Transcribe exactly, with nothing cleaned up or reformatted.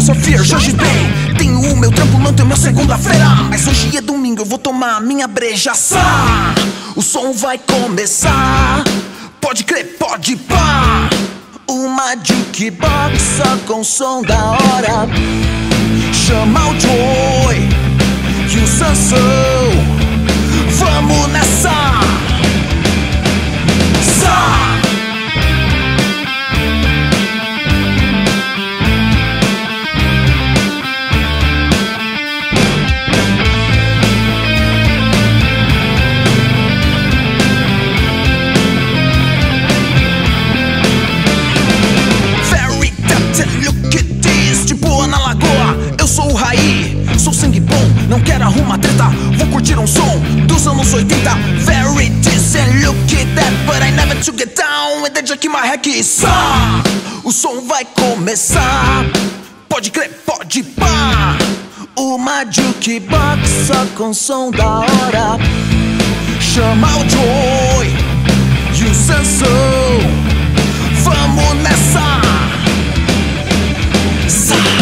Tears for Fears, hoje bem. Tenho o meu trampo, não tenho meu segunda-feira, mas hoje é domingo, eu vou tomar a minha brejaça. O som vai começar, pode crer, pode pá. Uma jukebox só com som da hora. Chama o Joy e o Sansão, vamos nessa. Sa! Sou o Raí, sou sangue bom, não quero arrumar treta, vou curtir um som dos anos oitenta. Very this and look at that, but I never to get down with the jack in my hack. Só, o som vai começar, pode crer, pode pá. Uma jukebox só com som da hora. Chama o Joy e o Sansão, vamos nessa. Sa